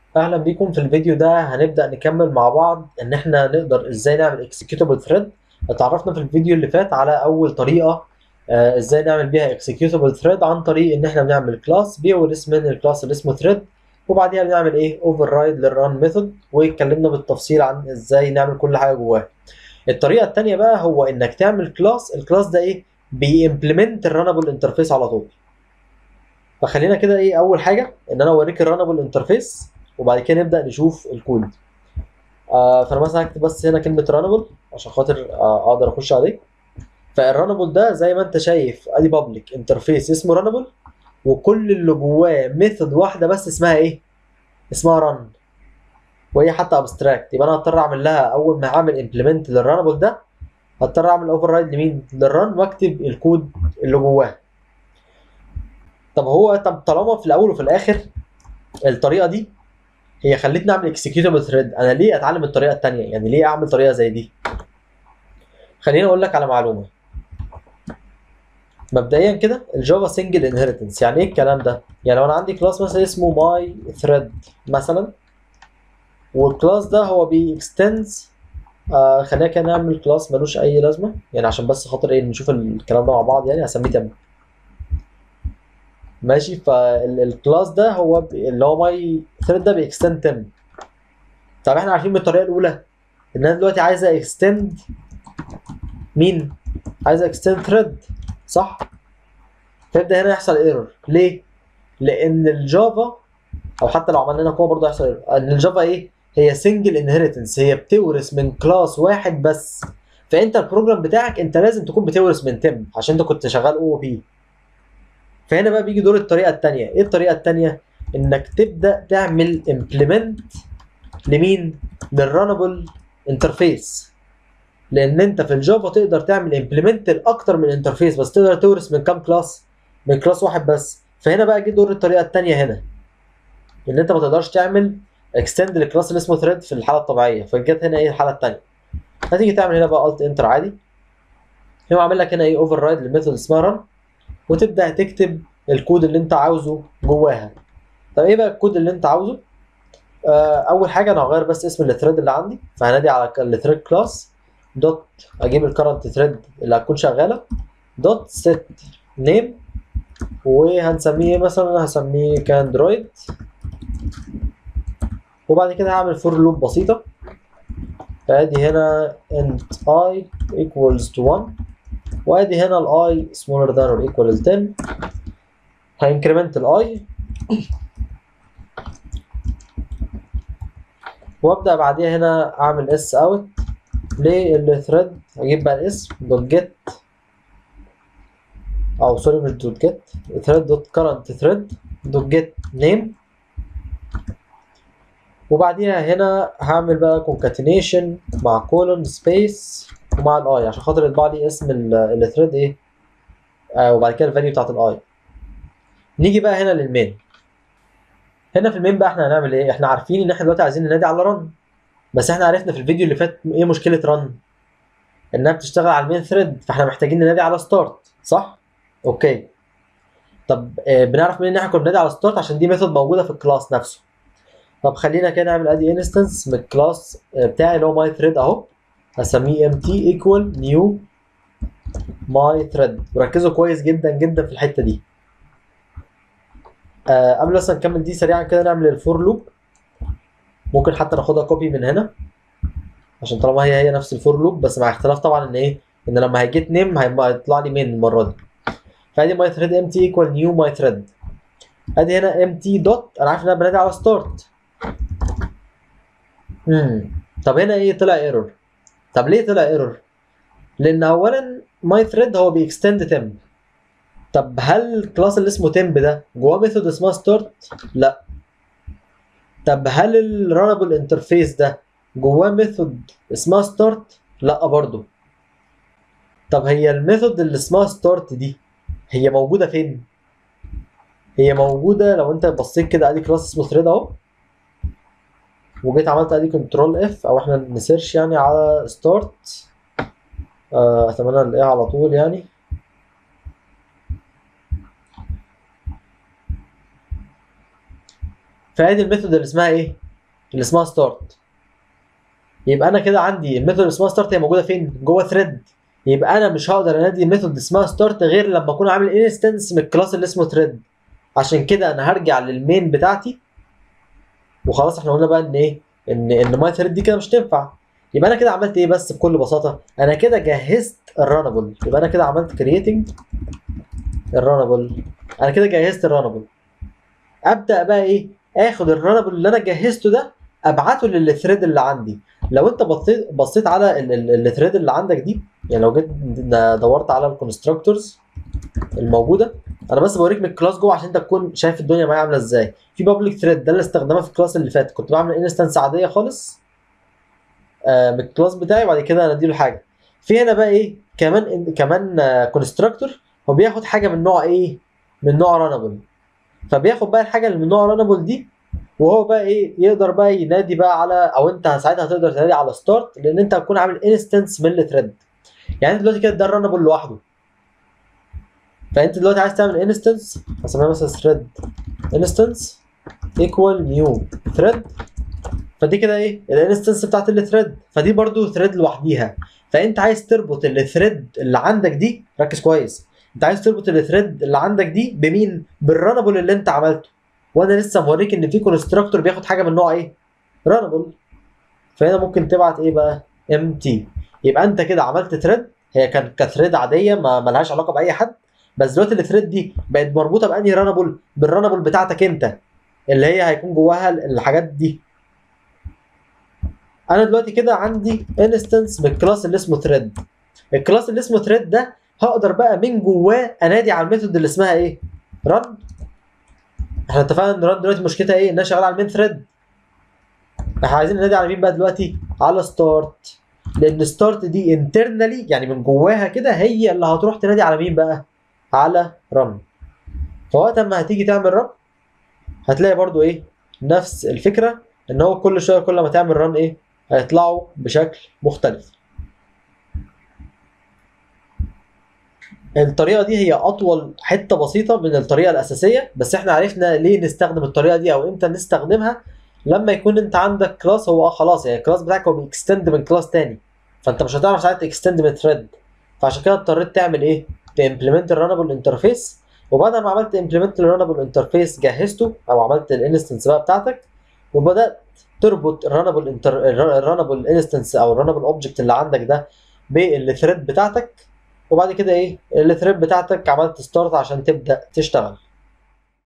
اهلا بيكم. في الفيديو ده هنبدأ نكمل مع بعض ان احنا نقدر ازاي نعمل executable thread. اتعرفنا في الفيديو اللي فات على اول طريقة، ازاي نعمل بيها executable thread عن طريق ان احنا بنعمل كلاس بيورث من الكلاس اللي اسمه thread، وبعديها بنعمل ايه override للrun method، واتكلمنا بالتفصيل عن ازاي نعمل كل حاجة جواه. الطريقة التانية بقى هو انك تعمل كلاس، الكلاس ده ايه بيمبلمنت الرانبل انترفيس على طول. فخلينا كده ايه اول حاجة ان انا اوريك الرانبل انترفيس، وبعد كده نبدأ نشوف الكود. فانا مثلا هكتب بس هنا كلمه رانبل عشان خاطر اقدر اخش عليه. فالرانبل ده زي ما انت شايف ادي بابليك انترفيس اسمه رانبل، وكل اللي جواه ميثود واحده بس اسمها ايه؟ اسمها ران، وهي حتى ابستراكت. يبقى انا هضطر اعمل لها اول ما اعمل امبلمنت للرانبل ده، هضطر اعمل اوفر رايد لمين؟ للران، واكتب الكود اللي جواه. طب طالما في الاول وفي الاخر الطريقه دي هي خلتني اعمل اكسكيوتابل ثريد، انا ليه اتعلم الطريقه الثانيه؟ يعني ليه اعمل طريقه زي دي؟ خليني اقول لك على معلومه. مبدئيا كده الجافا سنجل انهيرتنس، يعني ايه الكلام ده؟ يعني لو انا عندي كلاس مثلا اسمه ماي ثريد مثلا، والكلاس ده هو بيكستندز، خلينا كده نعمل كلاس ملوش اي لازمه يعني عشان بس خاطر ايه نشوف الكلام ده مع بعض، يعني هسميه تم. ماشي، فالكلاس ده هو اللي هو ماي ثريد ده بيكستند تم. طب احنا عارفين من الطريقه الاولى ان انا دلوقتي عايزه اكستند مين؟ عايزه اكستند ثريد، صح؟ فيبدا هنا يحصل ايرور ليه؟ لان الجافا، او حتى لو عملنا هنا قوه برضه هيحصل ايرور. ان الجافا ايه؟ هي سنجل انهيرتنس، هي بتورث من كلاس واحد بس. فانت البروجرام بتاعك انت لازم تكون بتورث من تم عشان انت كنت شغال او بي. فهنا بقى بيجي دور الطريقه الثانيه. ايه الطريقه الثانيه؟ انك تبدا تعمل امبلمنت لمين؟ للرانبل انترفيس. لان انت في الجافا تقدر تعمل امبلمنت لاكتر من انترفيس، بس تقدر تورث من كام كلاس؟ من كلاس واحد بس. فهنا بقى جه دور الطريقه الثانيه هنا، ان انت ما تقدرش تعمل اكستند للكلاس اللي اسمه ثريد في الحاله الطبيعيه. فجت هنا ايه الحاله الثانيه؟ هتيجي تعمل هنا بقى الت انتر عادي، هو عامل لك هنا ايه اوفر رايد للميثود اسمها ران، وتبدا تكتب الكود اللي انت عاوزه جواها. طب ايه بقى الكود اللي انت عاوزه؟ اول حاجه انا هغير بس اسم الثريد اللي عندي، فهنادي على الثريد كلاس دوت، اجيب الكرنت ثريد اللي هتكون شغاله دوت سيت نيم، وهنسميه مثلا هسميه كاندرويد. وبعد كده هعمل فور لوب بسيطه، فادي هنا int I equals to 1، وادي هنا ال I smaller than or equal to 10. هينكريمنت ال I، وابدا بعديها هنا اعمل s out للثريد. اجيب بقى الاسم دوت جيت، او سوري مش دوت جيت، ثريد دوت كرنت ثريد دوت جيت نيم. وبعديها هنا هعمل بقى كونكاتينيشن مع كولون سبيس ومع الاي عشان خاطر يطبع لي اسم الثريد ايه، وبعد كده الفاليو بتاعت الاي. نيجي بقى هنا للمين. هنا في المين بقى احنا هنعمل ايه؟ احنا عارفين ان احنا دلوقتي عايزين ننادي على رن، بس احنا عرفنا في الفيديو اللي فات ايه مشكله رن؟ انها بتشتغل على المين ثريد، فاحنا محتاجين ننادي على ستارت، صح؟ اوكي. طب بنعرف منين ان احنا كنا بننادي على ستارت؟ عشان دي ميثود موجوده في الكلاس نفسه. طب خلينا كده نعمل ادي انستنس من الكلاس بتاعي اللي هو ماي ثريد اهو، هسميه mt equal new my thread. وركزوا كويس جدا جدا في الحته دي. قبل بس نكمل دي سريعا كده نعمل الفور لوب. ممكن حتى ناخدها كوبي من هنا عشان طالما هي نفس الفور لوب، بس مع اختلاف طبعا ان ايه، ان لما هيجيت نيم هيطلع لي مين المره دي. فادي ماي ثريد mt equal new my thread. ادي هنا mt دوت، انا عارف ان انا بنادي على ستارت. طب هنا ايه طلع ايرور؟ طب ليه طلع ايرور؟ لان اولا ماي ثريد هو بيكستند تمب. طب هل الكلاس اللي اسمه تمب ده جواه ميثود اسمها ستارت؟ لا. طب هل الرانبل انترفيس ده جواه ميثود اسمها ستارت؟ لا برضه. طب هي الميثود اللي اسمها ستارت دي هي موجوده فين؟ هي موجوده لو انت بصيت كده ادي كلاس اسمه ثريد اهو، وجيت عملت ادي كنترول اف، او احنا نسيرش يعني على ستارت. اتمنى نلاقيها على طول يعني. فادي الميثود اللي اسمها ايه؟ اللي اسمها ستارت. يبقى انا كده عندي الميثود اللي اسمها ستارت هي موجوده فين؟ جوه ثريد. يبقى انا مش هقدر انادي ميثود اسمها ستارت غير لما اكون عامل انستنس من الكلاس اللي اسمه ثريد. عشان كده انا هرجع للمين بتاعتي وخلاص. احنا قلنا بقى ان ايه؟ ان ماي ثريد دي كده مش تنفع. يبقى انا كده عملت ايه بس بكل بساطه؟ انا كده جهزت الرانبل. يبقى انا كده عملت كرييتنج الرانبل. انا كده جهزت الرانبل. ابدا بقى ايه؟ اخد الرانبل اللي انا جهزته ده ابعته للثريد اللي عندي. لو انت بصيت على الثريد اللي عندك دي، يعني لو جيت دورت على الكونستراكتورز الموجوده، انا بس بوريك من الكلاس جوه عشان انت تكون شايف الدنيا معايا عامله ازاي. في بابليك ثريد ده اللي استخدمها في الكلاس اللي فات، كنت بعمل انستنس عاديه خالص من الكلاس بتاعي وبعد كده انا اديله حاجه. في هنا بقى ايه كمان كونستراكتور هو بياخد حاجه من نوع ايه؟ من نوع رانبل. فبياخد بقى الحاجه اللي من نوع رانبل دي وهو بقى ايه؟ يقدر بقى ينادي بقى على، او انت ساعتها هتقدر تنادي على ستارت لان انت هتكون عامل انستنس من الثريد. يعني انت دلوقتي كده ده الرانبل لوحده. فانت دلوقتي عايز تعمل انستنس، هسميها مثلا ثريد انستنس ايكوال نيو ثريد. فدي كده ايه؟ الانستنس بتاعت الثريد، فدي برضو ثريد لوحديها. فانت عايز تربط الثريد اللي عندك دي، ركز كويس، انت عايز تربط الثريد اللي عندك دي بمين؟ بالرانبل اللي انت عملته. وانا لسه موريك ان في كونستراكتور بياخد حاجه من نوع ايه؟ رانبل. فهنا ممكن تبعت ايه بقى؟ ام تي. يبقى انت كده عملت ثريد، هي كثريد عاديه ما ملهاش علاقه باي حد، بس دلوقتي الثريد دي بقت مربوطه بانهي رانبل؟ بالرانبل بتاعتك انت اللي هي هيكون جواها الحاجات دي. انا دلوقتي كده عندي انستنس بالكلاس اللي اسمه ثريد. الكلاس اللي اسمه ثريد ده هقدر بقى من جواه انادي على الميثود اللي اسمها ايه؟ رن. احنا اتفقنا ان رن دلوقتي مشكلتها ايه؟ انها شغاله على المين ثريد. احنا عايزين ننادي على مين بقى دلوقتي؟ على ستارت. لان ستارت دي انترنالي يعني من جواها كده هي اللي هتروح تنادي على مين بقى؟ على رن. فوقت ما هتيجي تعمل رن هتلاقي برضو ايه؟ نفس الفكره، ان هو كل شويه كل ما تعمل رن ايه؟ هيطلعوا بشكل مختلف. الطريقه دي هي اطول حته بسيطه من الطريقه الاساسيه، بس احنا عرفنا ليه نستخدم الطريقه دي او امتى نستخدمها. لما يكون انت عندك كلاس هو خلاص يعني الكلاس بتاعك هو بيكستند من كلاس تاني، فانت مش هتعرف ساعتها تكستند من ثريد. فعشان كده اضطريت تعمل ايه؟ تمبلمنت الرانبل انترفيس. وبعد ما عملت امبلمنت الرانبل انترفيس جهزته او عملت الانستنس بقى بتاعتك وبدات تربط الرانبل انستنس او الرانبل اوبجكت اللي عندك ده بالثريد بتاعتك. وبعد كده ايه؟ الثريد بتاعتك عملت ستارت عشان تبدا تشتغل.